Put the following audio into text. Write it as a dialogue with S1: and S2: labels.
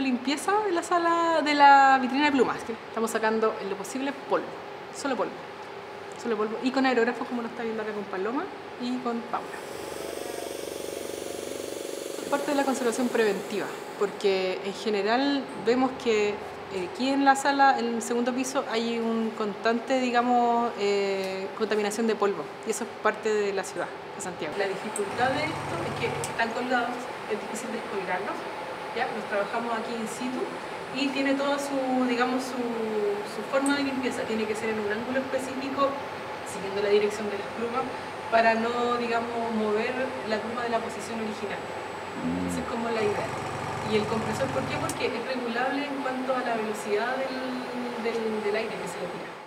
S1: limpieza de la sala de la vitrina de plumas. Estamos sacando en lo posible polvo, solo polvo, y con aerógrafos como lo está viendo acá con Paloma y con Paula. Es parte de la conservación preventiva, porque en general vemos que aquí en la sala, en el segundo piso, hay un constante, digamos, contaminación de polvo, y eso es parte de la ciudad de Santiago. La dificultad de esto es que están colgados, es difícil descolgarlos, ¿ya? Los trabajamos aquí in situ y tiene toda su, digamos, su forma de limpieza, tiene que ser en un ángulo específico, siguiendo la dirección de las plumas, para no, digamos, mover la pluma de la posición original. Esa es como la idea. Y el compresor, ¿por qué? Porque es regulable en cuanto a la velocidad del aire que se le tira.